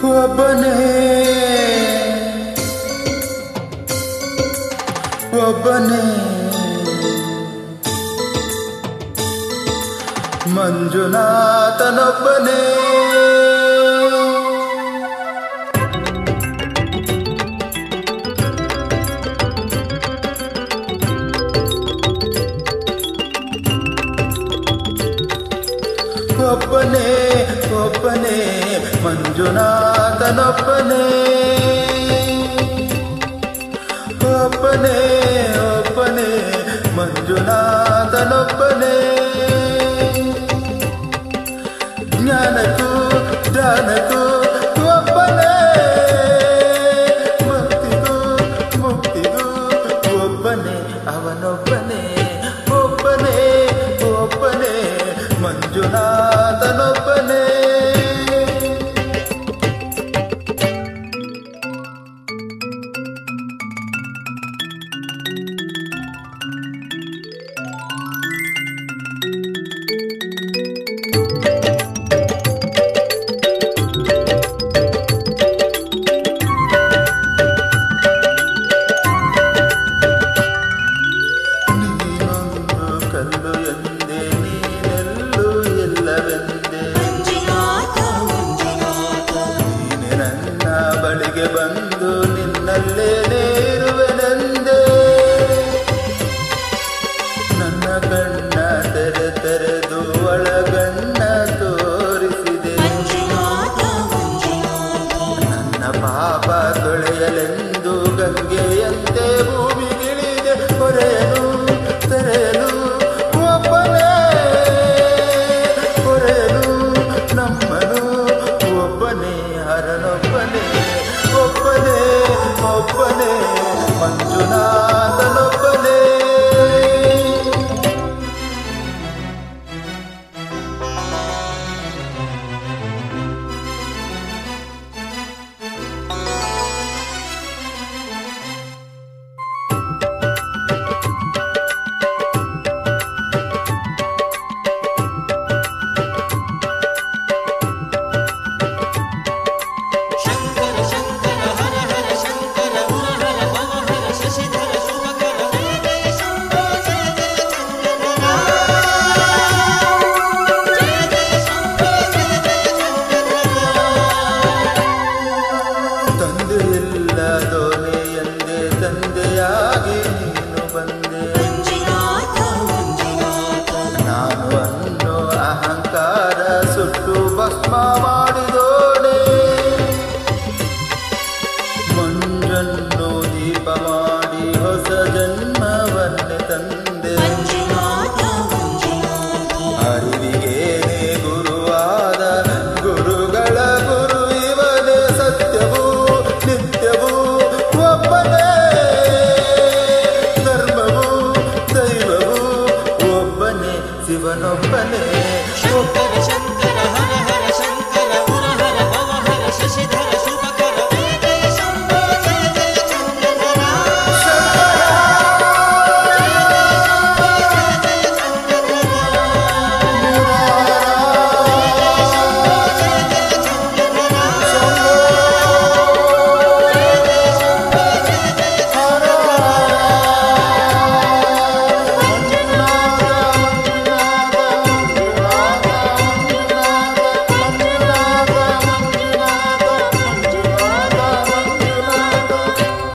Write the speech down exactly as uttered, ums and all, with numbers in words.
ಒಬ್ಬನೇ ಒಬ್ಬನೇ ಮಂಜುನಾಥನೊಬ್ಬನೇ ಒಬ್ಬನೇ ಒಬ್ಬನೇ ಮಂಜುನಾಥನೊಬ್ಬನೇ ಒಬ್ಬನೇ ಒಬ್ಬನೇ ಮಂಜುನಾಥನೊಬ್ಬನೇ ಜ್ಞಾನಕ್ಕೂ ಧ್ಯಾನಕ್ಕೂ ಒಬ್ಬನೇ ಮುಕ್ತಿಗೂ ಮುಕ್ತಿಗೂ ಒಬ್ಬನೇ ಅವನೊಬ್ಬನೇ ಒಬ್ಬನೇ ಒಬ್ಬನೇ ಮಂಜುನಾಥನೊಬ್ಬನೇ ಬಳಿಗೆ ಬಂದು ನಿನ್ನಲ್ಲೇನೇ ಇರುವೆನೆಂದೆ ನನ್ನ ಕಣ್ಣ ತೆರೆ ತೆರೆದು ಒಳಗಣ್ಣ ತೋರಿಸಿದೆ ನನ್ನ ಪಾಪ ತೊಳೆಯಲೆಂದು ಗಂಗೆಯಂತೆ ಭೂಮಿಗಿಳಿದೆ ಹೊರೆಯಲು ತೆರೆಯಲು ಒಬ್ಬನೇ ಹೊರೆಯಲು ನಮ್ಮನು ಒಬ್ಬನೇ ಹರನೊಬ್ಬನೇ ಒಬ್ಬನೇ ಒಬ್ಬನೇ ಮಂಜುನಾಥನೊಬ್ಬನೇ ದೋನೆಯಂದೆ ತಂದೆಯಾಗಿ ನೀನು ಬಂದೆ ನಾನು ಅನ್ನೋ ಅಹಂಕಾರ ಸುಟ್ಟು ಭಸ್ಮ ಮಾಡಿದೋನೆ ಮಂಜನ್ನು ದೀಪ